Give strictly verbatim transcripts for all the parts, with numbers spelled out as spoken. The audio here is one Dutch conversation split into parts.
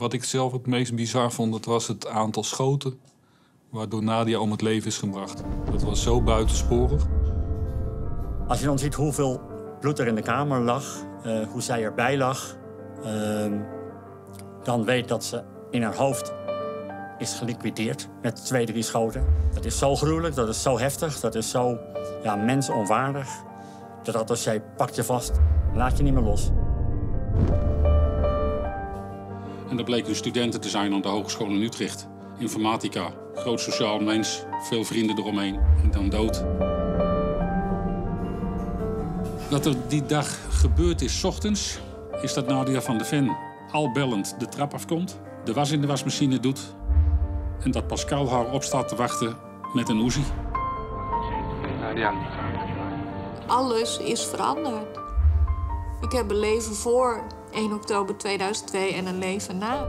Wat ik zelf het meest bizar vond, dat was het aantal schoten waardoor Nadia om het leven is gebracht. Dat was zo buitensporig. Als je dan ziet hoeveel bloed er in de kamer lag, uh, hoe zij erbij lag, uh, dan weet dat ze in haar hoofd is geliquideerd met twee, drie schoten. Dat is zo gruwelijk, dat is zo heftig, dat is zo ja, mensonwaardig. Dat dat als jij pakt je vast, laat je niet meer los. En dat bleek een studenten te zijn aan de Hogeschool in Utrecht. Informatica, groot sociaal mens, veel vrienden eromheen en dan dood. Wat er die dag gebeurd is, 's ochtends, is dat Nadia van de Ven al bellend de trap afkomt, de was in de wasmachine doet en dat Pascal haar op staat te wachten met een Uzi. Nadia. Alles is veranderd. Ik heb een leven voor één oktober tweeduizend twee en een leven na.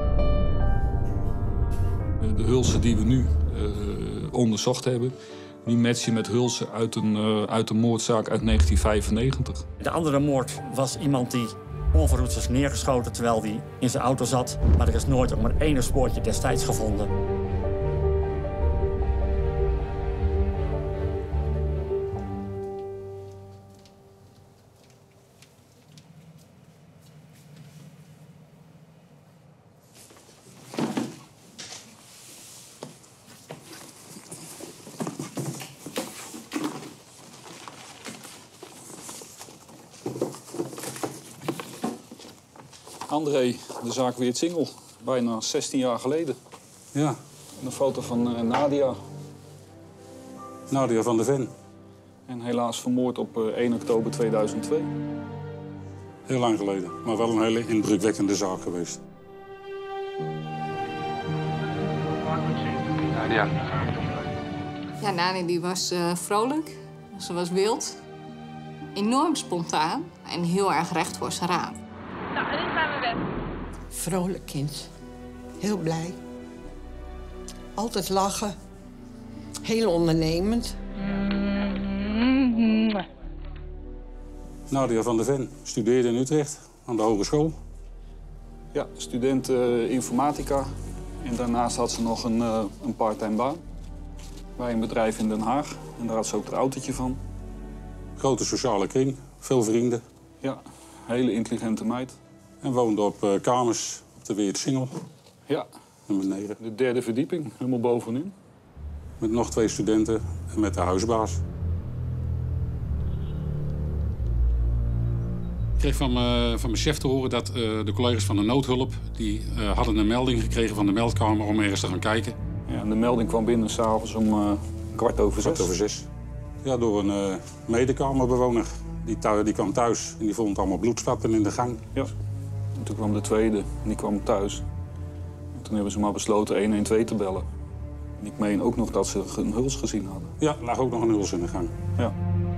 De hulsen die we nu uh, onderzocht hebben, die matchen met hulsen uit een, uh, uit een moordzaak uit negentien vijfennegentig. De andere moord was iemand die onverhoeds is neergeschoten terwijl hij in zijn auto zat. Maar er is nooit ook maar één spoortje destijds gevonden. André, de zaak Weertsingel, bijna zestien jaar geleden. Ja. Een foto van uh, Nadia. Nadia van de Ven. En helaas vermoord op uh, één oktober tweeduizend twee. Heel lang geleden, maar wel een hele indrukwekkende zaak geweest. Nadia. Ja, Nadia die was uh, vrolijk, ze was wild, enorm spontaan en heel erg recht voor zijn raam. Nou, en nu gaan we weg. Vrolijk kind. Heel blij. Altijd lachen. Heel ondernemend. Mm-hmm. Nadia van de Ven studeerde in Utrecht aan de hogeschool. Ja, student uh, informatica. En daarnaast had ze nog een, uh, een part-time baan. Bij een bedrijf in Den Haag. En daar had ze ook het autootje van. Grote sociale kring, veel vrienden. Ja, hele intelligente meid. En woonde op uh, kamers op de Weertsingel. Ja. En beneden. De derde verdieping, helemaal bovenin. Met nog twee studenten en met de huisbaas. Ik kreeg van, uh, van mijn chef te horen dat uh, de collega's van de noodhulp... die uh, hadden een melding gekregen van de meldkamer om ergens te gaan kijken. Ja, en de melding kwam binnen s'avonds om uh, kwart over zes. Kwart over zes. Ja, door een uh, medekamerbewoner. Die, thuis, die kwam thuis en die vond allemaal bloedspatten in de gang. Ja. En toen kwam de tweede en die kwam thuis. En toen hebben ze maar besloten een een twee te bellen. En ik meen ook nog dat ze een huls gezien hadden. Ja, er lag ook nog een huls in de gang. Ja.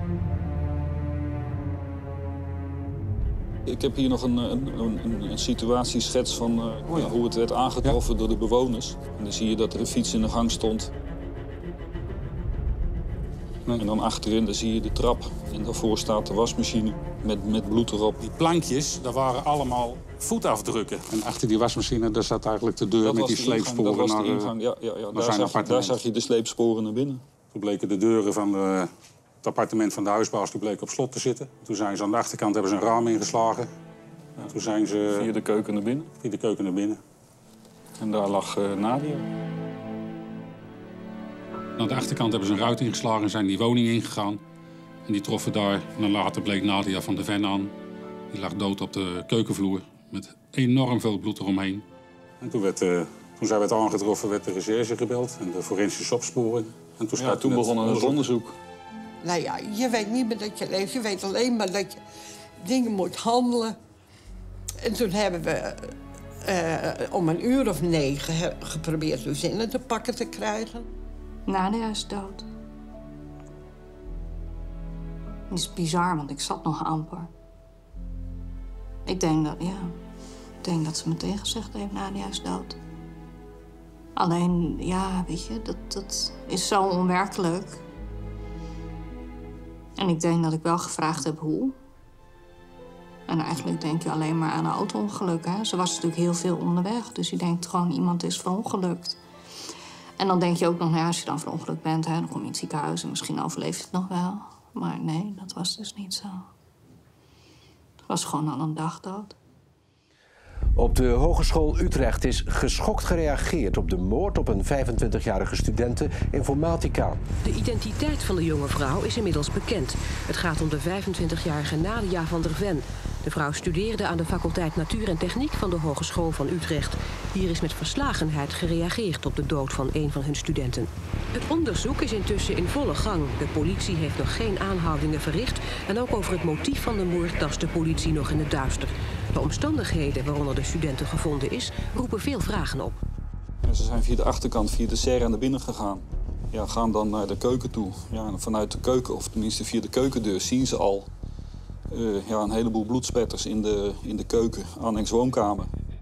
Ik heb hier nog een, een, een, een situatieschets van uh, oh ja. hoe het werd aangetroffen ja. door de bewoners. En dan zie je dat er een fiets in de gang stond. En dan achterin dan zie je de trap. En daarvoor staat de wasmachine met, met bloed erop. Die plankjes, dat waren allemaal voetafdrukken. En achter die wasmachine daar zat eigenlijk de deur dat met die de sleepsporen. Dat was de ingang, naar, ja, ja, ja. Daar, zag je, daar zag je de sleepsporen naar binnen. Toen bleken de deuren van de, het appartement van de huisbaas die bleken op slot te zitten. Toen zijn ze aan de achterkant hebben ze een raam ingeslagen. Ja. Toen zijn ze... Via de keuken naar binnen. Via de keuken naar binnen. En daar lag uh, Nadia. Aan de achterkant hebben ze een ruit ingeslagen en zijn die woning ingegaan. En die troffen daar, en dan later bleek Nadia van de Ven aan. Die lag dood op de keukenvloer met enorm veel bloed eromheen. En toen, werd, uh, toen zij werd aangetroffen, werd de recherche gebeld en de forensische opsporing. En toen, ja, toen begon het onderzoek. onderzoek. Nou ja, je weet niet meer dat je leeft. Je weet alleen maar dat je dingen moet handelen. En toen hebben we uh, om een uur of negen geprobeerd Lucinne te pakken te krijgen. Nadia is dood. Het is bizar, want ik zat nog amper. Ik denk dat, ja... Ik denk dat ze me tegengezegd heeft, Nadia is dood. Alleen, ja, weet je, dat, dat is zo onwerkelijk. En ik denk dat ik wel gevraagd heb hoe. En eigenlijk denk je alleen maar aan een auto-ongeluk. Hè? Ze was natuurlijk heel veel onderweg. Dus je denkt gewoon, iemand is verongelukt. En dan denk je ook nog, nou ja, als je dan verongelukt bent... Hè, dan kom je in het ziekenhuis en misschien overleef je het nog wel. Maar nee, dat was dus niet zo. Het was gewoon al een dag dood. Op de Hogeschool Utrecht is geschokt gereageerd op de moord op een vijfentwintigjarige studente informatica. De identiteit van de jonge vrouw is inmiddels bekend. Het gaat om de vijfentwintigjarige Nadia van der Ven. De vrouw studeerde aan de faculteit Natuur en Techniek van de Hogeschool van Utrecht. Hier is met verslagenheid gereageerd op de dood van een van hun studenten. Het onderzoek is intussen in volle gang. De politie heeft nog geen aanhoudingen verricht. En ook over het motief van de moord tast de politie nog in het duister. De omstandigheden waaronder de studenten gevonden is, roepen veel vragen op. Ja, ze zijn via de achterkant, via de serre naar binnen gegaan. Ja, gaan dan naar de keuken toe. Ja, en vanuit de keuken, of tenminste via de keukendeur, zien ze al uh, ja, een heleboel bloedspetters in de, in de keuken, annex woonkamer.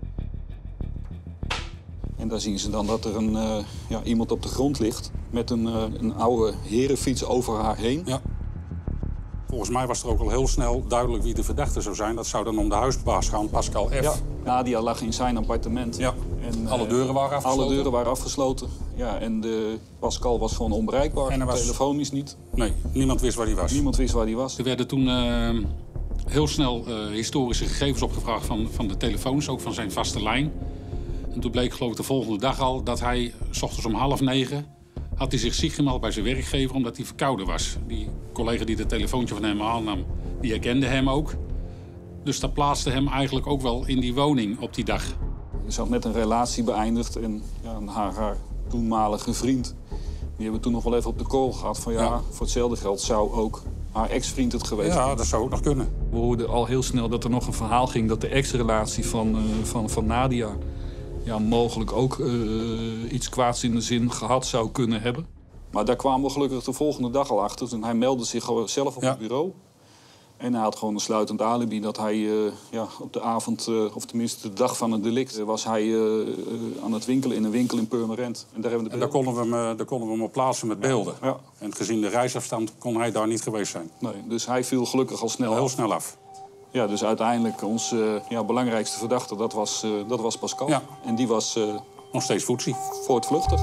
En daar zien ze dan dat er een, uh, ja, iemand op de grond ligt met een, uh, een oude herenfiets over haar heen. Ja. Volgens mij was er ook al heel snel duidelijk wie de verdachte zou zijn. Dat zou dan om de huisbaas gaan, Pascal F. Ja, Nadia lag in zijn appartement. Ja. En, alle deuren waren afgesloten. Alle deuren waren afgesloten. Ja, en de Pascal was gewoon onbereikbaar. En er was... Telefonisch niet. Nee, niemand wist waar hij was. Niemand wist waar hij was. Er werden toen uh, heel snel uh, historische gegevens opgevraagd van, van de telefoons, ook van zijn vaste lijn. En toen bleek geloof ik de volgende dag al dat hij, 's ochtends om half negen... had hij zich ziek gemeld bij zijn werkgever omdat hij verkouden was. Die collega die het telefoontje van hem aannam, die herkende hem ook. Dus dat plaatste hem eigenlijk ook wel in die woning op die dag. Ze had net een relatie beëindigd en ja, haar, haar toenmalige vriend... die hebben toen nog wel even op de kool gehad van ja, ja. voor hetzelfde geld zou ook haar ex-vriend het geweest zijn. Ja, dat zou ook nog kunnen. We hoorden al heel snel dat er nog een verhaal ging dat de ex-relatie van, uh, van, van Nadia... ja, mogelijk ook uh, iets kwaads in de zin gehad zou kunnen hebben. Maar daar kwamen we gelukkig de volgende dag al achter. Toen hij meldde zich zelf op ja. het bureau. En hij had gewoon een sluitend alibi dat hij uh, ja, op de avond, uh, of tenminste de dag van het delict... was hij uh, uh, aan het winkelen in een winkel in Purmerend. En daar, hebben we de en daar, konden we hem, uh, daar konden we hem op plaatsen met beelden. Ja. Ja. En gezien de reisafstand kon hij daar niet geweest zijn. Nee, dus hij viel gelukkig al snel al heel af. snel af. Ja, dus uiteindelijk onze uh, ja, belangrijkste verdachte, dat was, uh, dat was Pascal. Ja. En die was... Uh, nog steeds voetzie. Voortvluchtig.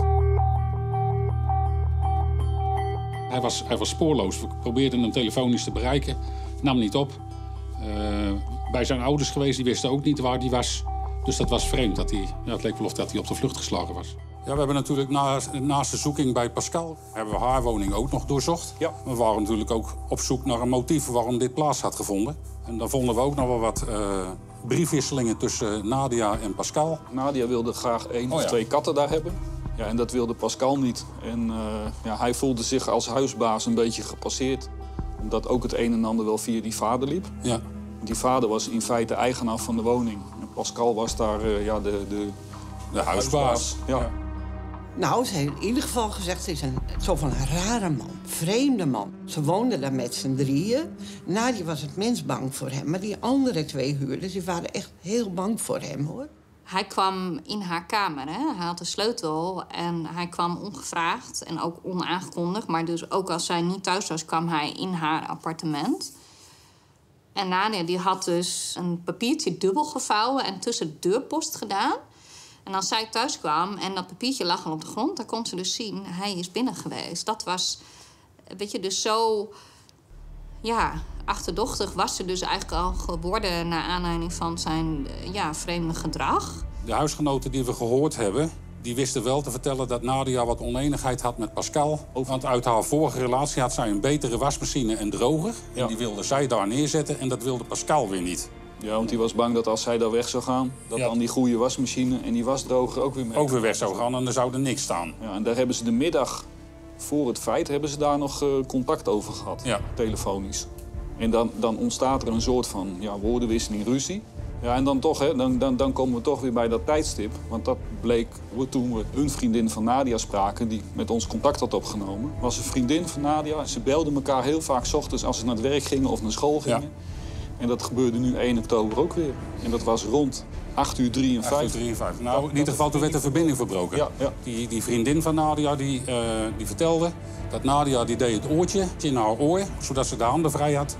Hij was, hij was spoorloos. We probeerden hem telefonisch te bereiken. Nam niet op. Uh, bij zijn ouders geweest, die wisten ook niet waar hij was. Dus dat was vreemd. Dat hij, ja, het leek wel of dat hij op de vlucht geslagen was. Ja, we hebben natuurlijk naast, naast de zoeking bij Pascal... hebben we haar woning ook nog doorzocht. Ja. We waren natuurlijk ook op zoek naar een motief waarom dit plaats had gevonden. En dan vonden we ook nog wel wat uh, briefwisselingen tussen Nadia en Pascal. Nadia wilde graag één oh, of ja. twee katten daar hebben. Ja, en dat wilde Pascal niet. En uh, ja, hij voelde zich als huisbaas een beetje gepasseerd. Omdat ook het een en ander wel via die vader liep. Ja. Die vader was in feite eigenaar van de woning. En Pascal was daar uh, ja, de, de, de huisbaas. huisbaas. Ja. Ja. Nou, ze heeft in ieder geval gezegd, het is een zo van een rare man, vreemde man. Ze woonden daar met z'n drieën. Nadia was het minst bang voor hem, maar die andere twee huurders, die waren echt heel bang voor hem, hoor. Hij kwam in haar kamer, hè? Hij had de sleutel en hij kwam ongevraagd en ook onaangekondigd. Maar dus ook als zij niet thuis was, kwam hij in haar appartement. En Nadia die had dus een papiertje dubbel gevouwen en tussen de deurpost gedaan. En als zij thuis kwam en dat papiertje lag al op de grond... dan kon ze dus zien, hij is binnen geweest. Dat was, weet je, dus zo... ja, achterdochtig was ze dus eigenlijk al geworden... naar aanleiding van zijn ja, vreemde gedrag. De huisgenoten die we gehoord hebben... die wisten wel te vertellen dat Nadia wat oneenigheid had met Pascal. Want uit haar vorige relatie had zij een betere wasmachine en droger. Ja. En die wilde zij daar neerzetten en dat wilde Pascal weer niet. Ja, want die was bang dat als zij daar weg zou gaan... dat ja. dan die goede wasmachine en die wasdroger ook weer mee... ook weer weg zou gaan en er zou er niks staan. Ja, en daar hebben ze de middag voor het feit... hebben ze daar nog uh, contact over gehad, ja. telefonisch. En dan, dan ontstaat er een soort van ja, woordenwisseling, ruzie. Ja, en dan toch, hè, dan, dan, dan komen we toch weer bij dat tijdstip. Want dat bleek toen we een vriendin van Nadia spraken... die met ons contact had opgenomen. Was een vriendin van Nadia. Ze belden elkaar heel vaak 's ochtends als ze naar het werk gingen of naar school gingen. Ja. En dat gebeurde nu één oktober ook weer. En dat was rond acht uur drieënvijftig. acht uur drieënvijftig. Nou, in ieder geval toen werd de verbinding verbroken. Ja, ja. Die, die vriendin van Nadia die, uh, die vertelde dat Nadia die deed het oortje in haar oor... zodat ze de handen vrij had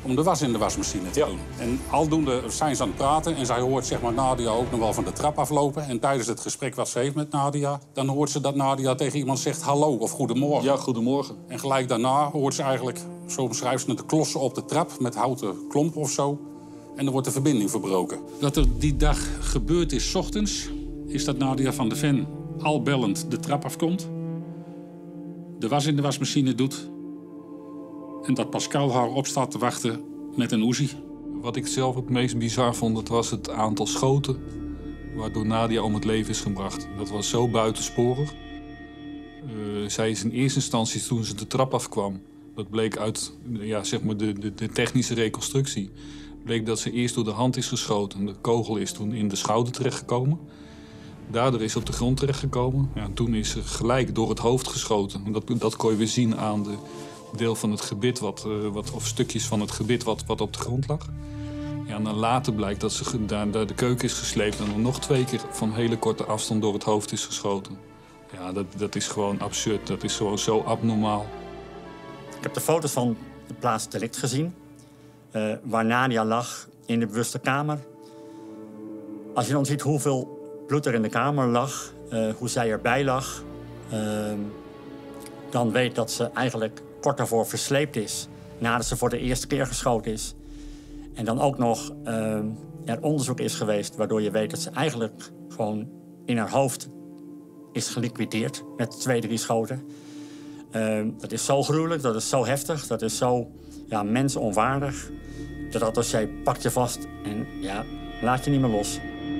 om de was in de wasmachine te Ja. doen. En aldoende zijn ze aan het praten en zij hoort zeg maar, Nadia ook nog wel van de trap aflopen. En tijdens het gesprek wat ze heeft met Nadia, dan hoort ze dat Nadia tegen iemand zegt hallo of goedemorgen. Ja, goedemorgen. En gelijk daarna hoort ze eigenlijk, zo beschrijft ze het, de klossen op de trap met houten klompen of zo. En dan wordt de verbinding verbroken. Wat er die dag gebeurd is, 's ochtends, is dat Nadia van der Ven al bellend de trap afkomt. De was in de wasmachine doet. En dat Pascal haar op staat te wachten met een Uzi. Wat ik zelf het meest bizar vond, dat was het aantal schoten waardoor Nadia om het leven is gebracht. Dat was zo buitensporig. Uh, zij is in eerste instantie, toen ze de trap afkwam, dat bleek uit ja, zeg maar de, de, de technische reconstructie, bleek dat ze eerst door de hand is geschoten. De kogel is toen in de schouder terechtgekomen. Daardoor is ze op de grond terechtgekomen. Ja, toen is ze gelijk door het hoofd geschoten. Dat, dat kon je weer zien aan de deel van het gebit, wat, uh, wat, of stukjes van het gebit wat, wat op de grond lag. Ja, en dan later blijkt dat ze daar, daar de keuken is gesleept en dan nog twee keer van hele korte afstand door het hoofd is geschoten. Ja, dat, dat is gewoon absurd. Dat is gewoon zo abnormaal. Ik heb de foto's van de plaats delict gezien, uh, waar Nadia lag in de bewuste kamer. Als je dan ziet hoeveel bloed er in de kamer lag, uh, hoe zij erbij lag, uh, dan weet dat ze eigenlijk kort daarvoor versleept is, nadat ze voor de eerste keer geschoten is. En dan ook nog uh, er onderzoek is geweest waardoor je weet dat ze eigenlijk gewoon in haar hoofd is geliquideerd met twee, drie schoten. Uh, dat is zo gruwelijk, dat is zo heftig, dat is zo ja, mensonwaardig. Dat dat als jij pakt je vast en ja, laat je niet meer los.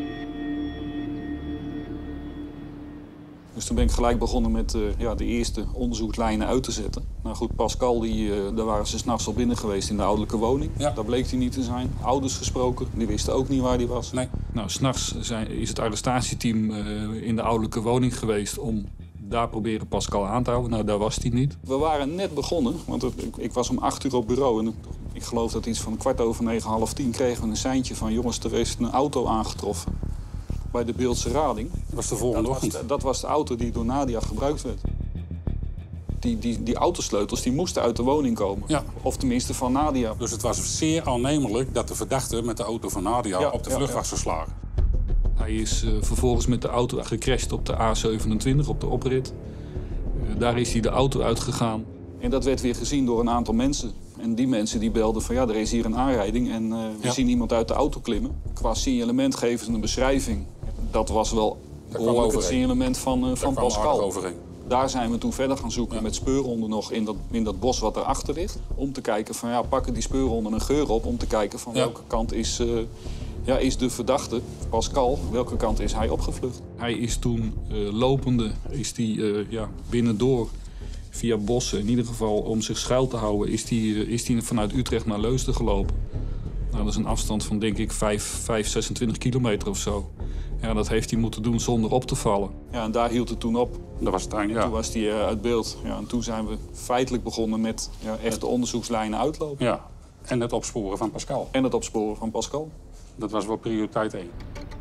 Dus toen ben ik gelijk begonnen met uh, ja, de eerste onderzoekslijnen uit te zetten. Nou goed, Pascal, die, uh, daar waren ze 's nachts al binnen geweest in de ouderlijke woning. Ja. Daar bleek hij niet te zijn. Ouders gesproken, die wisten ook niet waar hij was. Nee. Nou, 's nachts is het arrestatieteam uh, in de ouderlijke woning geweest om daar proberen Pascal aan te houden. Nou, daar was hij niet. We waren net begonnen, want het, ik, ik was om acht uur op bureau. En ik geloof dat iets van kwart over negen, half tien kregen we een seintje van... jongens, er is een auto aangetroffen bij de Beeldse Rading. Dat was de volgende dat ochtend. Was, dat was de auto die door Nadia gebruikt werd. Die, die, die autosleutels die moesten uit de woning komen. Ja. Of tenminste van Nadia. Dus het was zeer aannemelijk dat de verdachte met de auto van Nadia Ja, op de ja, vlucht ja. was geslagen. Hij is uh, vervolgens met de auto gecrashed op de A zevenentwintig, op de oprit. Uh, daar is hij de auto uitgegaan. En dat werd weer gezien door een aantal mensen. En die mensen die belden van ja, er is hier een aanrijding en uh, we Ja. zien iemand uit de auto klimmen. Qua signalement geven ze een beschrijving. Dat was wel behoorlijk het overeen. signalement van, uh, van kwam aardig Pascal. overeen. Daar zijn we toen verder gaan zoeken Ja. met speurhonden nog in dat, in dat bos wat erachter ligt. Om te kijken van ja, pakken die speurhonden een geur op. Om te kijken van Ja. welke kant is, uh, ja, is de verdachte, Pascal, welke kant is hij opgevlucht. Hij is toen uh, lopende, is die, uh, ja, binnendoor, via bossen, in ieder geval om zich schuil te houden, is hij uh, is die vanuit Utrecht naar Leusden gelopen. Nou, dat is een afstand van denk ik vijf, zesentwintig kilometer of zo. Ja, dat heeft hij moeten doen zonder op te vallen. Ja, en daar hield het toen op. Dat was het einde, ja. Toen was hij uh, uit beeld. Ja, en toen zijn we feitelijk begonnen met ja, echte onderzoekslijnen uitlopen. Ja, en het opsporen van Pascal. En het opsporen van Pascal. Dat was wel prioriteit één.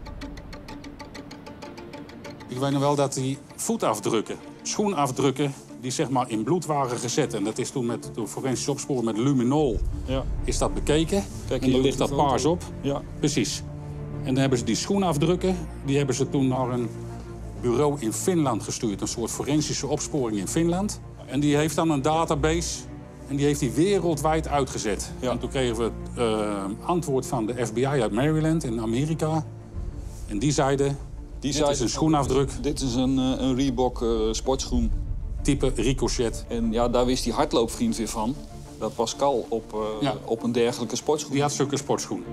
Ik weet nog wel dat die voetafdrukken, schoenafdrukken, die zeg maar in bloed waren gezet. En dat is toen met de forensisch opsporen met luminol Ja. is dat bekeken. Kijk, en hier dan op ligt de dat foto. paars op. Ja. Precies. En dan hebben ze die schoenafdrukken, die hebben ze toen naar een bureau in Finland gestuurd. Een soort forensische opsporing in Finland. En die heeft dan een database en die heeft die wereldwijd uitgezet. Ja. En toen kregen we het uh, antwoord van de F B I uit Maryland in Amerika. En die zeiden, Die dit zei, is een schoenafdruk, Dit is een, uh, een Reebok uh, sportschoen. type Ricochet. En ja, daar wist die hardloopvriend weer van. Dat Pascal op, uh, Ja. op een dergelijke sportschoen. Die had zulke sportschoenen.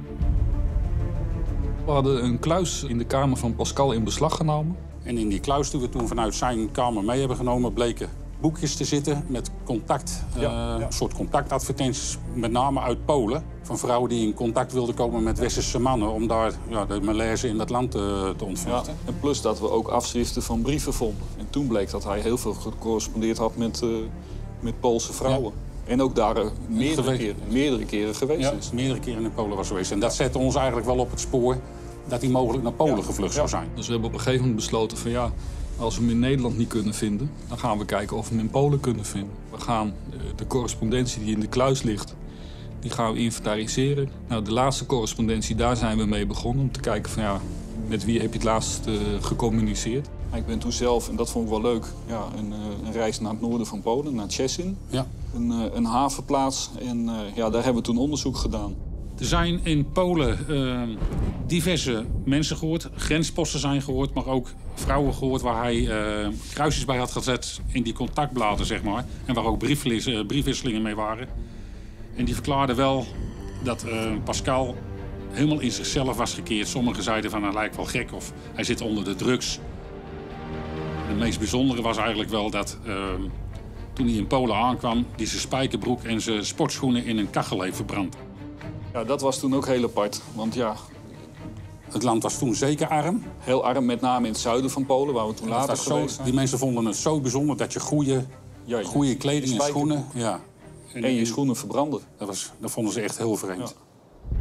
We hadden een kluis in de kamer van Pascal in beslag genomen. En in die kluis die we toen vanuit zijn kamer mee hebben genomen, bleken boekjes te zitten met contact, Ja, uh, ja. een soort contactadvertenties, met name uit Polen. Van vrouwen die in contact wilden komen met westerse mannen om daar ja, de malaise in dat land uh, te Ja, ontvluchten. en plus dat we ook afschriften van brieven vonden. En toen bleek dat hij heel veel gecorrespondeerd had met, uh, met Poolse vrouwen. En ook daar uh, meerdere, Geweest. keren, meerdere keren geweest Ja, is. meerdere keren in Polen was geweest. En dat zette ons eigenlijk wel op het spoor dat hij mogelijk naar Polen Ja. gevlucht Ja. zou zijn. Dus we hebben op een gegeven moment besloten van ja, als we hem in Nederland niet kunnen vinden, dan gaan we kijken of we hem in Polen kunnen vinden. We gaan uh, de correspondentie die in de kluis ligt, Die gaan we inventariseren. Nou, de laatste correspondentie, daar zijn we mee begonnen. Om te kijken van ja, met wie heb je het laatst uh, gecommuniceerd. Ik ben toen zelf, en dat vond ik wel leuk, ja, een, een reis naar het noorden van Polen, naar Szczecin. Ja. Een, een havenplaats. En uh, ja, daar hebben we toen onderzoek gedaan. Er zijn in Polen uh, diverse mensen gehoord. Grensposten zijn gehoord, maar ook vrouwen gehoord waar hij uh, kruisjes bij had gezet in die contactbladen, zeg maar. En waar ook briefwisselingen mee waren. En die verklaarden wel dat uh, Pascal helemaal in zichzelf was gekeerd. Sommigen zeiden van hij lijkt wel gek of hij zit onder de drugs. Het meest bijzondere was eigenlijk wel dat uh, toen hij in Polen aankwam, die zijn spijkerbroek en zijn sportschoenen in een kachel heeft verbrand. Ja, dat was toen ook heel apart, want ja... Het land was toen zeker arm. Heel arm, met name in het zuiden van Polen, waar we toen later geweest zijn. Die mensen vonden het zo bijzonder dat je goede, ja, goede kleding en schoenen... Ja. En, en je schoenen verbranden. Dat, was, dat vonden ze echt heel vreemd. Ja.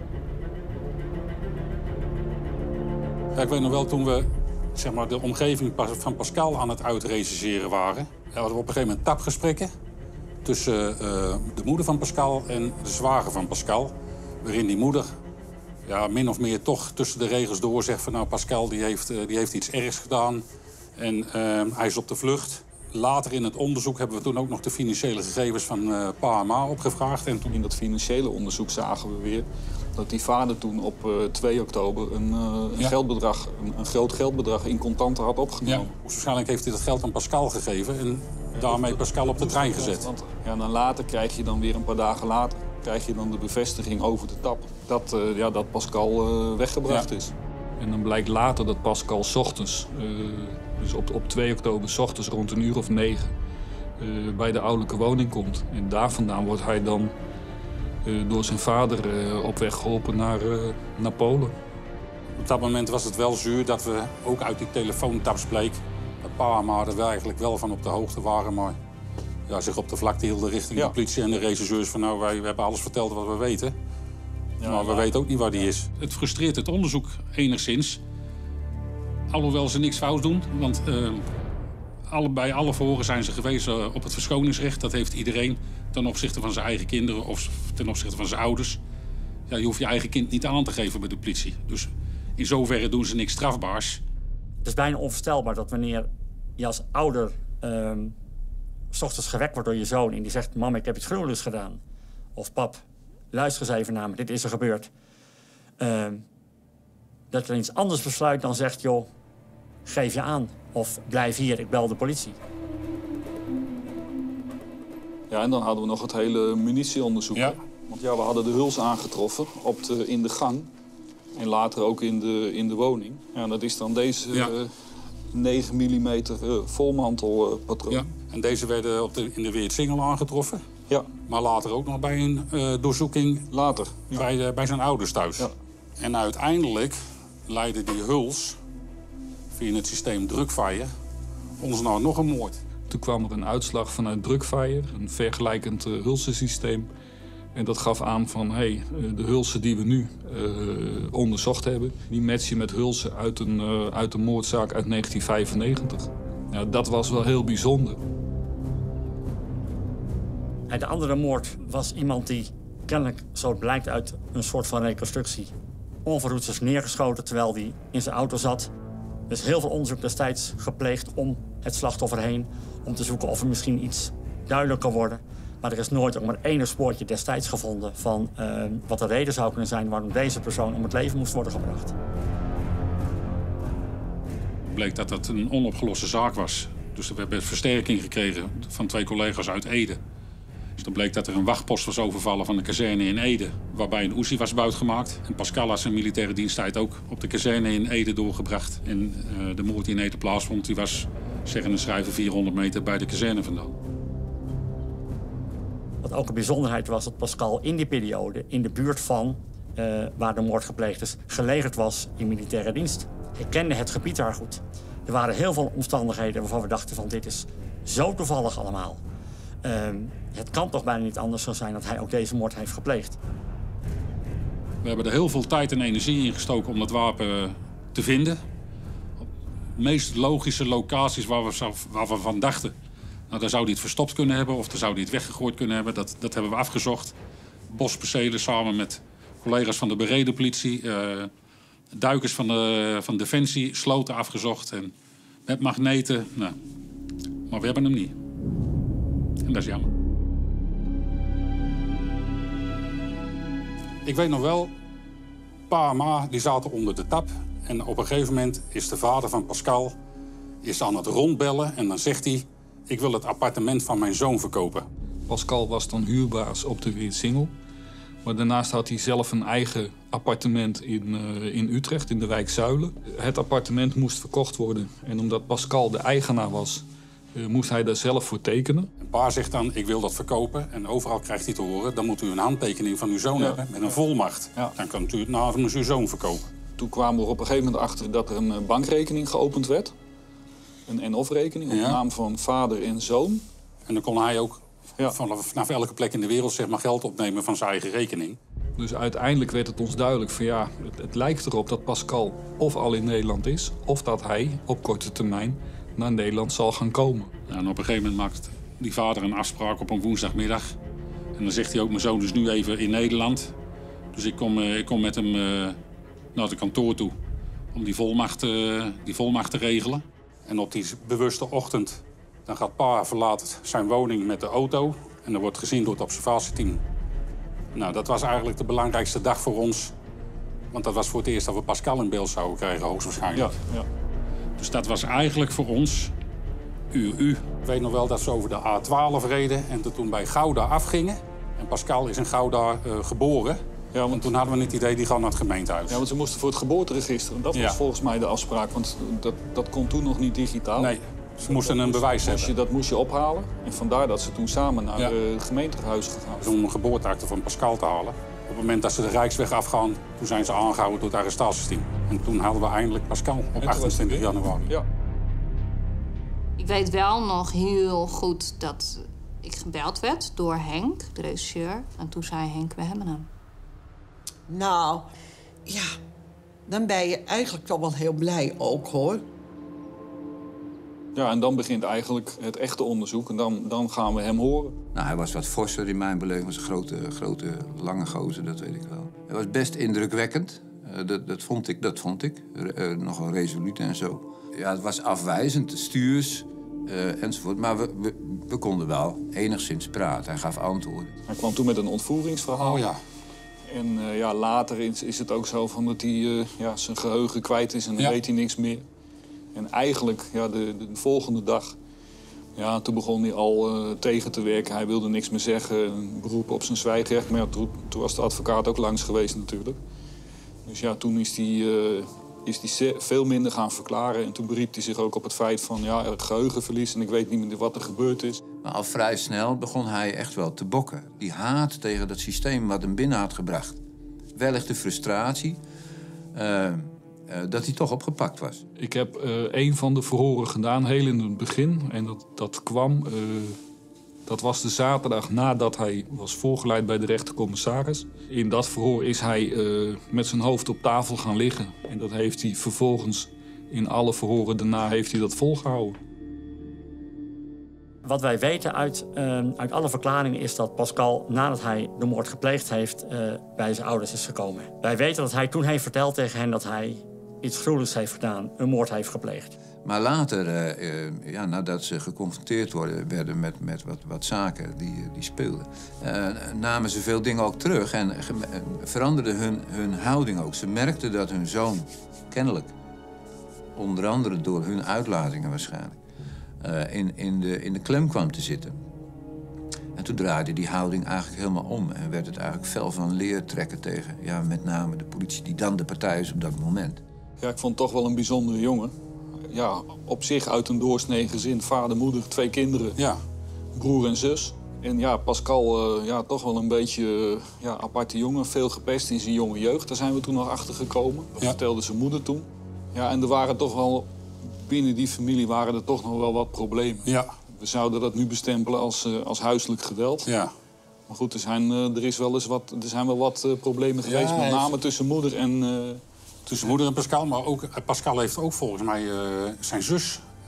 Ja, ik weet nog wel, toen we zeg maar, de omgeving van Pascal aan het uitrecenseren waren... Ja, hadden we op een gegeven moment tapgesprekken tussen uh, de moeder van Pascal en de zwager van Pascal. Waarin die moeder ja, min of meer toch tussen de regels door zegt van... nou, Pascal die heeft, uh, die heeft iets ergs gedaan en uh, hij is op de vlucht. Later in het onderzoek hebben we toen ook nog de financiële gegevens van uh, pa en ma opgevraagd. En toen in dat financiële onderzoek zagen we weer dat die vader toen op uh, twee oktober een, uh, een, ja. geldbedrag, een, een groot geldbedrag in contanten had opgenomen. Ja. Waarschijnlijk heeft hij dat geld aan Pascal gegeven en daarmee Pascal op de trein gezet. Want, ja, dan later krijg je dan weer een paar dagen later krijg je dan de bevestiging over de tap dat, uh, ja, dat Pascal uh, weggebracht ja. is. En dan blijkt later dat Pascal 's ochtends, uh, dus op, op twee oktober 's ochtends rond een uur of negen, uh, bij de ouderlijke woning komt. En daar vandaan wordt hij dan uh, door zijn vader uh, op weg geholpen naar, uh, naar Polen. Op dat moment was het wel zuur dat we ook uit die telefoontaps bleek dat pa en ma er wel eigenlijk wel van op de hoogte waren, maar ja, zich op de vlakte hielden richting ja. de politie en de regisseurs van nou, wij we hebben alles verteld wat we weten. Ja, maar we ja. weten ook niet waar die is. Het frustreert het onderzoek enigszins. Alhoewel ze niks fout doen. Want uh, alle, bij alle verhoren zijn ze gewezen op het verschoningsrecht. Dat heeft iedereen ten opzichte van zijn eigen kinderen of ten opzichte van zijn ouders. Ja, je hoeft je eigen kind niet aan te geven bij de politie. Dus in zoverre doen ze niks strafbaars. Het is bijna onvoorstelbaar dat wanneer je als ouder... Um, 's ochtends gewekt wordt door je zoon en die zegt... mam, ik heb iets gruwelijks gedaan. Of pap, luister eens even naar me, dit is er gebeurd. Uh, dat er iets anders besluit dan zegt... joh, geef je aan of blijf hier, ik bel de politie. Ja, en dan hadden we nog het hele munitieonderzoek. Ja. Want ja, we hadden de huls aangetroffen op de, in de gang. En later ook in de, in de woning. Ja, dat is dan deze ja. uh, negen millimeter uh, volmantelpatroon. Uh, ja. En deze werden op de, in de Weertsingel aangetroffen. Ja. Maar later ook nog bij een uh, doorzoeking later, ja. bij, uh, bij zijn ouders thuis. Ja. En uiteindelijk leidde die huls via het systeem Drukfire ons nou nog een moord. Toen kwam er een uitslag vanuit Drukfire, een vergelijkend uh, hulsensysteem. En dat gaf aan van, hé, hey, de hulsen die we nu uh, onderzocht hebben... die matchen met hulsen uit een, uh, uit een moordzaak uit negentien vijfennegentig. Ja, dat was wel heel bijzonder. De andere moord was iemand die kennelijk, zo het blijkt uit een soort van reconstructie... onverhoeds is neergeschoten terwijl hij in zijn auto zat. Er is heel veel onderzoek destijds gepleegd om het slachtoffer heen... om te zoeken of er misschien iets duidelijk kan worden... Maar er is nooit ook maar één spoortje destijds gevonden van uh, wat de reden zou kunnen zijn waarom deze persoon om het leven moest worden gebracht. Het bleek dat dat een onopgeloste zaak was. Dus we hebben versterking gekregen van twee collega's uit Ede. Dus dan bleek dat er een wachtpost was overvallen van de kazerne in Ede, waarbij een Uzi was buitgemaakt. En Pascal had zijn militaire diensttijd ook op de kazerne in Ede doorgebracht. En uh, de moord die in Ede plaatsvond, die was zeggen en schrijven vierhonderd meter bij de kazerne vandaan. Wat ook een bijzonderheid was dat Pascal in die periode in de buurt van uh, waar de moord gepleegd is, gelegerd was in militaire dienst. Hij kende het gebied daar goed. Er waren heel veel omstandigheden waarvan we dachten van dit is zo toevallig allemaal. Uh, het kan toch bijna niet anders zo zijn dat hij ook deze moord heeft gepleegd. We hebben er heel veel tijd en energie in gestoken om dat wapen te vinden. Op de meest logische locaties waar we, waar we van dachten. Nou, daar zou hij het verstopt kunnen hebben of daar zou hij het weggegooid kunnen hebben. Dat, dat hebben we afgezocht. bospercelen samen met collega's van de bereden politie. Uh, duikers van, de, van Defensie, sloten afgezocht. En met magneten. Nou, maar we hebben hem niet. En dat is jammer. Ik weet nog wel, pa en ma die zaten onder de tap. En op een gegeven moment is de vader van Pascal is aan het rondbellen. En dan zegt hij, ik wil het appartement van mijn zoon verkopen. Pascal was dan huurbaas op de Weertsingel. Maar daarnaast had hij zelf een eigen appartement in, uh, in Utrecht, in de wijk Zuilen. Het appartement moest verkocht worden. En omdat Pascal de eigenaar was, uh, moest hij daar zelf voor tekenen. En pa zegt dan, ik wil dat verkopen. En overal krijgt hij te horen, dan moet u een handtekening van uw zoon ja. hebben met een volmacht. Ja. Dan kan u het namens uw zoon verkopen. Toen kwamen we er op een gegeven moment achter dat er een bankrekening geopend werd. Een en-of-rekening op ja. naam van vader en zoon. En dan kon hij ook ja. vanaf elke plek in de wereld zeg maar, geld opnemen van zijn eigen rekening. Dus uiteindelijk werd het ons duidelijk van ja, het, het lijkt erop dat Pascal of al in Nederland is, of dat hij op korte termijn naar Nederland zal gaan komen. Ja, en op een gegeven moment maakt die vader een afspraak op een woensdagmiddag. En dan zegt hij ook, mijn zoon is nu even in Nederland. Dus ik kom, ik kom met hem uh, naar het kantoor toe om die volmacht, uh, die volmacht te regelen. En op die bewuste ochtend dan gaat pa verlaat zijn woning met de auto. En dat wordt gezien door het observatieteam. Nou, dat was eigenlijk de belangrijkste dag voor ons. Want dat was voor het eerst dat we Pascal in beeld zouden krijgen, hoogstwaarschijnlijk. Ja, ja. Dus dat was eigenlijk voor ons uur u. Ik weet nog wel dat ze over de A twaalf reden en toen bij Gouda afgingen. En Pascal is in Gouda uh, geboren. Ja, want toen hadden we niet het idee, die gaan naar het gemeentehuis. Ja, want ze moesten voor het geboorteregister. Dat was ja. volgens mij de afspraak, want dat, dat kon toen nog niet digitaal. Nee, ze moesten een bewijs hebben. Je, dat moest je ophalen. En vandaar dat ze toen samen naar ja. het gemeentehuis gegaan zijn. Om een geboorteakte van Pascal te halen. Op het moment dat ze de Rijksweg afgaan, toen zijn ze aangehouden door het arrestatiesteam. En toen hadden we eindelijk Pascal op achtentwintig januari. Ja. Ik weet wel nog heel goed dat ik gebeld werd door Henk, de regisseur. En toen zei Henk, we hebben hem. Nou, ja, dan ben je eigenlijk toch wel heel blij ook, hoor. Ja, en dan begint eigenlijk het echte onderzoek en dan, dan gaan we hem horen. Nou, hij was wat forser in mijn beleving. Hij was een grote, grote, lange gozer, dat weet ik wel. Hij was best indrukwekkend. Uh, dat, dat vond ik, dat vond ik. Uh, nogal resoluut en zo. Ja, het was afwijzend, stuurs uh, enzovoort. Maar we, we, we konden wel enigszins praten. Hij gaf antwoorden. Hij kwam toen met een ontvoeringsverhaal. Oh ja. En uh, ja, later is, is het ook zo van dat hij uh, ja, zijn geheugen kwijt is en dan ja. weet hij niks meer. En eigenlijk, ja, de, de volgende dag, ja, toen begon hij al uh, tegen te werken. Hij wilde niks meer zeggen, een beroep op zijn zwijgrecht. Maar ja, toen, toen was de advocaat ook langs geweest natuurlijk. Dus ja, toen is hij, uh, is hij veel minder gaan verklaren. En toen beriep hij zich ook op het feit van ja, geheugenverlies en ik weet niet meer wat er gebeurd is. Maar al vrij snel begon hij echt wel te bokken. Die haat tegen dat systeem wat hem binnen had gebracht. Wellicht de frustratie uh, uh, dat hij toch opgepakt was. Ik heb uh, een van de verhoren gedaan, heel in het begin. En dat, dat kwam, uh, dat was de zaterdag nadat hij was voorgeleid bij de rechtercommissaris. In dat verhoor is hij uh, met zijn hoofd op tafel gaan liggen. En dat heeft hij vervolgens in alle verhoren daarna heeft hij dat volgehouden. Wat wij weten uit, uh, uit alle verklaringen is dat Pascal, nadat hij de moord gepleegd heeft, uh, bij zijn ouders is gekomen. Wij weten dat hij toen heeft verteld tegen hen dat hij iets gruwelijks heeft gedaan, een moord heeft gepleegd. Maar later, uh, uh, ja, nadat ze geconfronteerd worden, werden met, met wat, wat zaken die, die speelden, uh, namen ze veel dingen ook terug en uh, veranderden hun, hun houding ook. Ze merkten dat hun zoon, kennelijk, onder andere door hun uitlatingen waarschijnlijk, Uh, in, in, de, in de klem kwam te zitten. En toen draaide die houding eigenlijk helemaal om. En werd het eigenlijk fel van leer trekken tegen, ja, met name de politie, die dan de partij is op dat moment. Ja, ik vond het toch wel een bijzondere jongen. Ja, op zich uit een doorsnee gezin, vader, moeder, twee kinderen, ja. broer en zus. En ja, Pascal, uh, ja, toch wel een beetje uh, ja, aparte jongen, veel gepest in zijn jonge jeugd. Daar zijn we toen nog achter gekomen. Dat ja. vertelde zijn moeder toen. Ja, en er waren toch wel, binnen die familie waren er toch nog wel wat problemen. Ja. We zouden dat nu bestempelen als, uh, als huiselijk geweld. Ja. Maar goed, er zijn, uh, er is wel eens wat, er zijn wel wat uh, problemen geweest, ja, met name heeft... tussen moeder en... Uh, tussen moeder en Pascal, maar ook, Pascal heeft ook volgens mij uh, zijn zus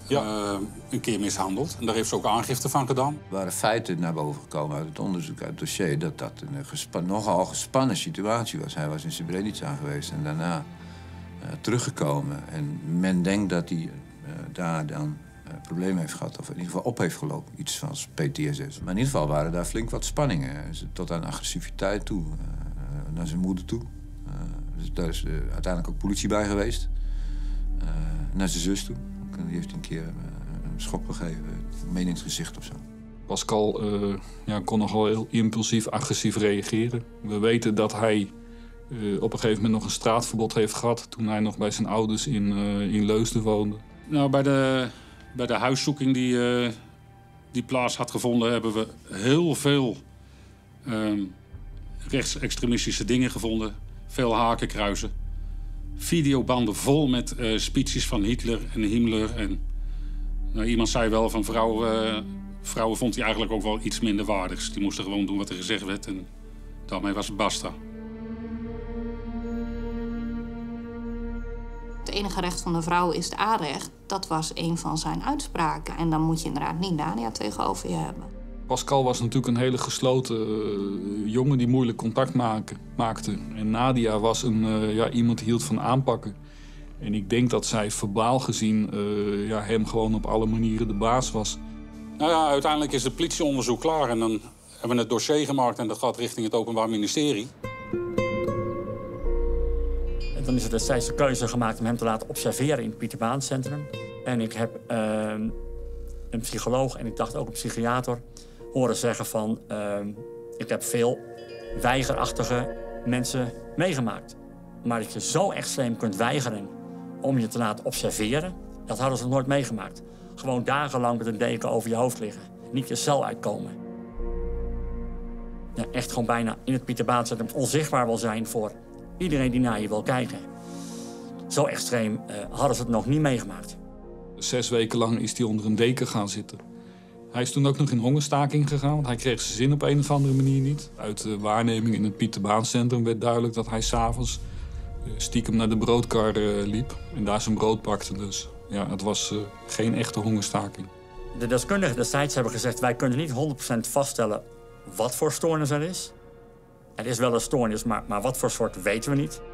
ja. uh, een keer mishandeld. En daar heeft ze ook aangifte van gedaan. Er waren feiten naar boven gekomen uit het onderzoek, uit het dossier... dat dat een gespa nogal gespannen situatie was. Hij was in Srebrenica geweest en daarna uh, teruggekomen. En men denkt dat hij uh, daar dan uh, problemen heeft gehad... of in ieder geval op heeft gelopen, iets van P T S S. Maar in ieder geval waren daar flink wat spanningen. Tot aan agressiviteit toe, uh, naar zijn moeder toe. Uh, dus daar is uh, uiteindelijk ook politie bij geweest. Uh, naar zijn zus toe. Die heeft een keer uh, een schop gegeven, een meningsgezicht of zo. Pascal uh, ja, kon nogal heel impulsief, agressief reageren. We weten dat hij uh, op een gegeven moment nog een straatverbod heeft gehad... toen hij nog bij zijn ouders in, uh, in Leusden woonde. Nou, bij de, bij de huiszoeking die, uh, die plaats had gevonden... hebben we heel veel uh, rechtsextremistische dingen gevonden. Veel hakenkruisen. Videobanden vol met uh, speeches van Hitler en Himmler. En, nou, iemand zei wel van vrouwen, uh, vrouwen vond hij eigenlijk ook wel iets minder waardigs. Die moesten gewoon doen wat er gezegd werd en daarmee was het basta. Het enige recht van de vrouw is het A-recht. Dat was een van zijn uitspraken. En dan moet je inderdaad niet Nadia tegenover je hebben. Pascal was natuurlijk een hele gesloten uh, jongen die moeilijk contact maken, maakte. En Nadia was een, uh, ja, iemand die hield van aanpakken. En ik denk dat zij verbaal gezien uh, ja, hem gewoon op alle manieren de baas was. Nou ja, uiteindelijk is het politieonderzoek klaar en dan hebben we het dossier gemaakt en dat gaat richting het Openbaar Ministerie. En dan is er destijds de keuze gemaakt om hem te laten observeren in het Pieterbaancentrum. En ik heb uh, een psycholoog en ik dacht ook een psychiater horen zeggen van... Uh, ik heb veel weigerachtige mensen meegemaakt. Maar dat je zo extreem kunt weigeren om je te laten observeren... dat hadden ze nog nooit meegemaakt. Gewoon dagenlang met een deken over je hoofd liggen. Niet je cel uitkomen. Ja, echt gewoon bijna in het Pieterbaancentrum onzichtbaar wil zijn... voor iedereen die naar je wil kijken. Zo extreem uh, hadden ze het nog niet meegemaakt. Zes weken lang is hij onder een deken gaan zitten. Hij is toen ook nog in hongerstaking gegaan, want hij kreeg zijn zin op een of andere manier niet. Uit de waarneming in het Pieterbaancentrum werd duidelijk dat hij s'avonds stiekem naar de broodkar uh, liep en daar zijn brood pakte. Dus ja, het was uh, geen echte hongerstaking. De deskundigen destijds hebben gezegd, wij kunnen niet honderd procent vaststellen wat voor stoornis er is. Er is wel een stoornis, maar, maar wat voor soort weten we niet.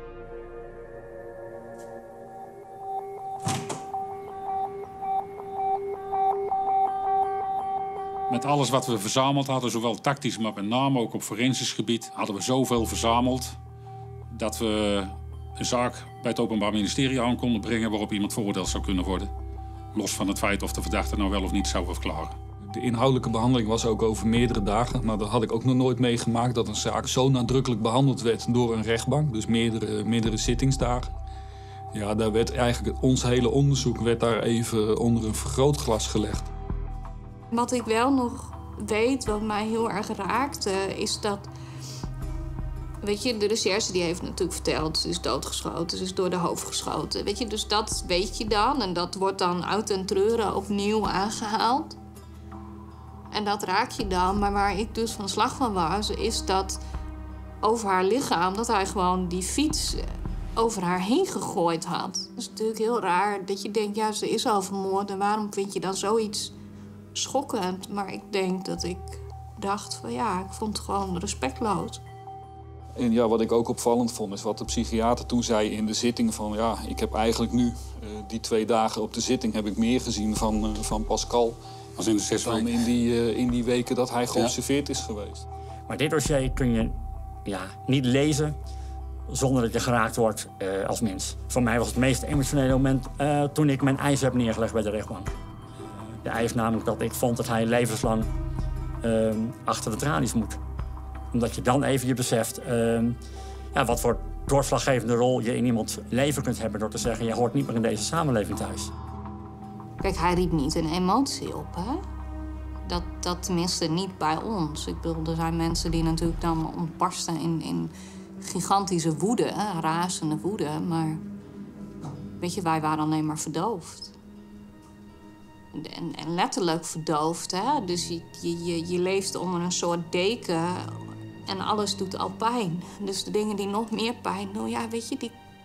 Met alles wat we verzameld hadden, zowel tactisch, maar met name ook op forensisch gebied, hadden we zoveel verzameld dat we een zaak bij het Openbaar Ministerie aan konden brengen waarop iemand veroordeeld zou kunnen worden. Los van het feit of de verdachte nou wel of niet zou verklaren. De inhoudelijke behandeling was ook over meerdere dagen. Maar dat had ik ook nog nooit meegemaakt dat een zaak zo nadrukkelijk behandeld werd door een rechtbank. Dus meerdere, meerdere zittingsdagen. Ja, daar werd eigenlijk ons hele onderzoek werd daar even onder een vergrootglas gelegd. Wat ik wel nog weet, wat mij heel erg raakte, is dat... Weet je, de recherche die heeft natuurlijk verteld, ze is doodgeschoten, ze is door de hoofd geschoten. Weet je, dus dat weet je dan en dat wordt dan uit den treuren opnieuw aangehaald. En dat raak je dan, maar waar ik dus van slag van was, is dat over haar lichaam, dat hij gewoon die fiets over haar heen gegooid had. Dat is natuurlijk heel raar dat je denkt, ja, ze is al vermoord en waarom vind je dan zoiets schokkend? Maar ik denk dat ik dacht van ja, ik vond het gewoon respectloos. En ja, wat ik ook opvallend vond, is wat de psychiater toen zei in de zitting van ja, ik heb eigenlijk nu, uh, die twee dagen op de zitting, heb ik meer gezien van, uh, van Pascal als in de zes dan in die, uh, in die weken dat hij geobserveerd ja. is geweest. Maar dit dossier kun je ja, niet lezen zonder dat je geraakt wordt uh, als mens. Voor mij was het meest emotionele moment uh, toen ik mijn eis heb neergelegd bij de rechtbank. Uh, de eis namelijk dat ik vond dat hij levenslang uh, achter de tralies moet. Omdat je dan even je beseft uh, ja, wat voor doorslaggevende rol je in iemands leven kunt hebben door te zeggen, je hoort niet meer in deze samenleving thuis. Kijk, hij riep niet een emotie op, hè? Dat, dat tenminste niet bij ons. Ik bedoel, er zijn mensen die natuurlijk dan ontbarsten in, in gigantische woede, hè? Razende woede. Maar weet je, wij waren alleen maar verdoofd. En, en letterlijk verdoofd, hè? Dus je, je, je leeft onder een soort deken en alles doet al pijn. Dus de dingen die nog meer pijn doen, ja, weet je, die,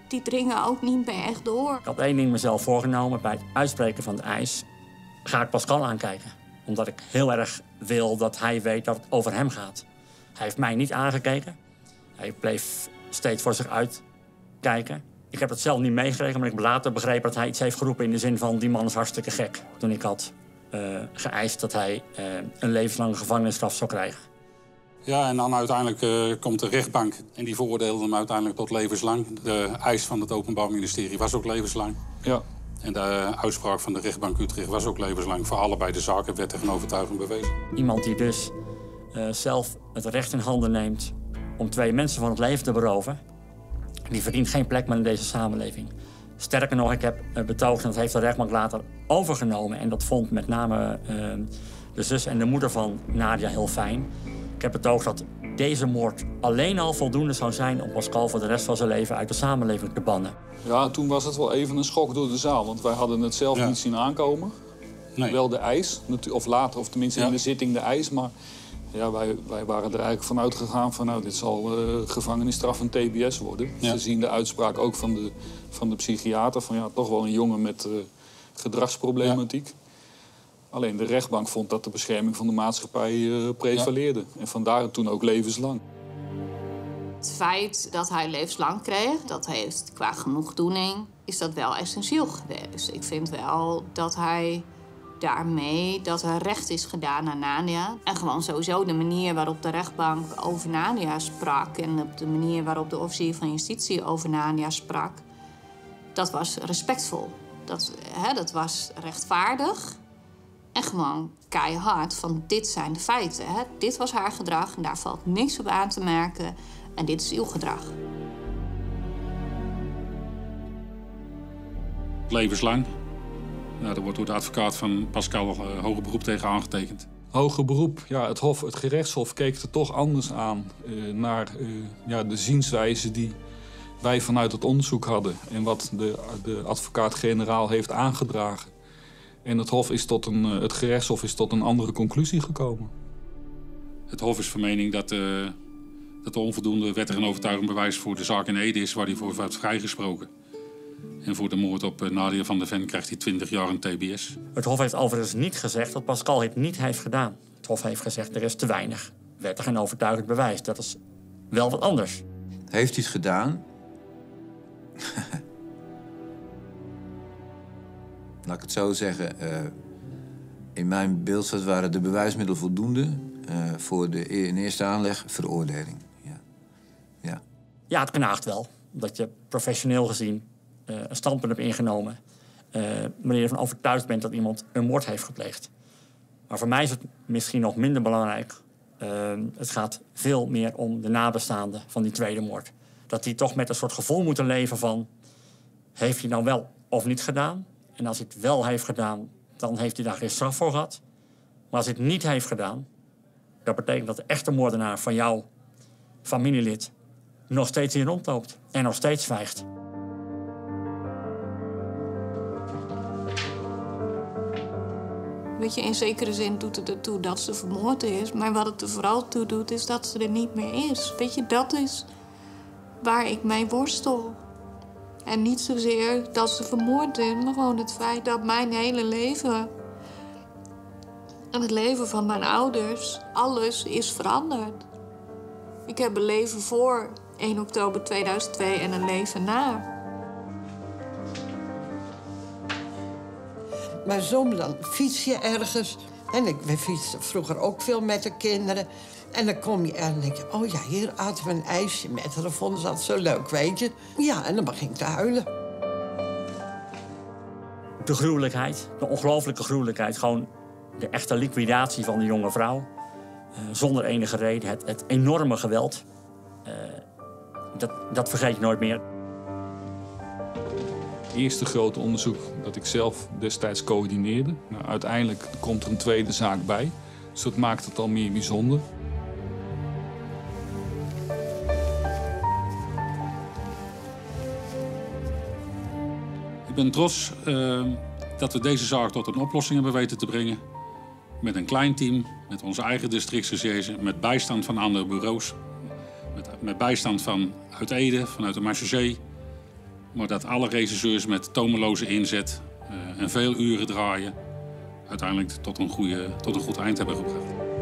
die dringen ook niet meer echt door. Ik had één ding mezelf voorgenomen. Bij het uitspreken van de eis ga ik Pascal aankijken. Omdat ik heel erg wil dat hij weet dat het over hem gaat. Hij heeft mij niet aangekeken. Hij bleef steeds voor zich uitkijken. Ik heb het zelf niet meegekregen, maar ik heb later begrepen dat hij iets heeft geroepen in de zin van die man is hartstikke gek. Toen ik had uh, geëist dat hij uh, een levenslange gevangenisstraf zou krijgen. Ja, en dan uiteindelijk uh, komt de rechtbank en die veroordeelde hem uiteindelijk tot levenslang. De eis van het Openbaar Ministerie was ook levenslang. Ja. En de uitspraak van de rechtbank Utrecht was ook levenslang. Voor allebei de zaken werd tegen overtuiging bewezen. Iemand die dus uh, zelf het recht in handen neemt om twee mensen van het leven te beroven, die verdient geen plek meer in deze samenleving. Sterker nog, ik heb uh, betoogd, en dat heeft de rechtbank later overgenomen. En dat vond met name uh, de zus en de moeder van Nadia heel fijn. Ik heb betoogd dat deze moord alleen al voldoende zou zijn om Pascal voor de rest van zijn leven uit de samenleving te bannen. Ja, toen was het wel even een schok door de zaal, want wij hadden het zelf ja. niet zien aankomen. Nee. Wel de eis, of later, of tenminste ja. in de zitting de eis, maar ja, wij, wij waren er eigenlijk vanuit gegaan van nou, dit zal uh, gevangenisstraf en T B S worden. Ja. Ze zien de uitspraak ook van de, van de psychiater van ja, toch wel een jongen met uh, gedragsproblematiek. Ja. Alleen de rechtbank vond dat de bescherming van de maatschappij uh, prevaleerde. Ja. En vandaar toen ook levenslang. Het feit dat hij levenslang kreeg, dat heeft qua genoegdoening, is dat wel essentieel geweest. Ik vind wel dat hij daarmee, dat er recht is gedaan aan Nadia. En gewoon sowieso de manier waarop de rechtbank over Nadia sprak en op de manier waarop de officier van justitie over Nadia sprak, dat was respectvol. Dat, hè, dat was rechtvaardig. En gewoon keihard van dit zijn de feiten. Hè? Dit was haar gedrag en daar valt niks op aan te merken. En dit is uw gedrag. Levenslang. Nou, daar wordt door de advocaat van Pascal uh, hoger beroep tegen aangetekend. Hoger beroep, ja, het, hof, het gerechtshof keek er toch anders aan. Uh, naar uh, ja, de zienswijze die wij vanuit het onderzoek hadden. En wat de, de advocaat-generaal heeft aangedragen. En het, hof is tot een, het gerechtshof is tot een andere conclusie gekomen. Het hof is van mening dat, uh, dat er onvoldoende wettig en overtuigend bewijs voor de zaak in Ede is waar hij voor werd vrijgesproken. En voor de moord op uh, Nadia van der Ven krijgt hij twintig jaar een T B S. Het hof heeft overigens niet gezegd dat Pascal het niet heeft gedaan. Het hof heeft gezegd er is te weinig wettig en overtuigend bewijs. Dat is wel wat anders. Heeft hij het gedaan? Laat ik het zo zeggen. Uh, in mijn beeld waren de bewijsmiddelen voldoende uh, voor de in eerste aanleg veroordeling. Ja, ja. ja het knaagt wel. Dat je professioneel gezien uh, een standpunt hebt ingenomen. Uh, wanneer je ervan overtuigd bent dat iemand een moord heeft gepleegd. Maar voor mij is het misschien nog minder belangrijk. Uh, het gaat veel meer om de nabestaanden van die tweede moord. Dat die toch met een soort gevoel moeten leven van, heeft hij nou wel of niet gedaan? En als hij het wel heeft gedaan, dan heeft hij daar geen straf voor gehad. Maar als hij het niet heeft gedaan, dat betekent dat de echte moordenaar van jouw familielid nog steeds hier rondloopt en nog steeds zwijgt. Weet je, in zekere zin doet het ertoe dat ze vermoord is. Maar wat het er vooral toe doet, is dat ze er niet meer is. Weet je, dat is waar ik mee worstel. En niet zozeer dat ze vermoord is, maar gewoon het feit dat mijn hele leven en het leven van mijn ouders, alles is veranderd. Ik heb een leven voor één oktober tweeduizend twee en een leven na. Maar soms dan fiets je ergens. En ik we fietsten vroeger ook veel met de kinderen. En dan kom je en dan denk je, oh ja, hier aten we een ijsje met. En dan vonden ze dat zo leuk, weet je. Ja, en dan begin ik te huilen. De gruwelijkheid, de ongelooflijke gruwelijkheid. Gewoon de echte liquidatie van de jonge vrouw. Uh, zonder enige reden. Het, het enorme geweld. Uh, dat, dat vergeet je nooit meer. Het eerste grote onderzoek dat ik zelf destijds coördineerde. Nou, uiteindelijk komt er een tweede zaak bij. Dus dat maakt het al meer bijzonder. Ik ben trots uh, dat we deze zaak tot een oplossing hebben weten te brengen. Met een klein team, met onze eigen districtsrecherche, met bijstand van andere bureaus. Met, met bijstand van uit Ede, vanuit de Marchezee. Maar dat alle regisseurs met tomeloze inzet uh, en veel uren draaien... uiteindelijk tot een, goede, tot een goed eind hebben gebracht.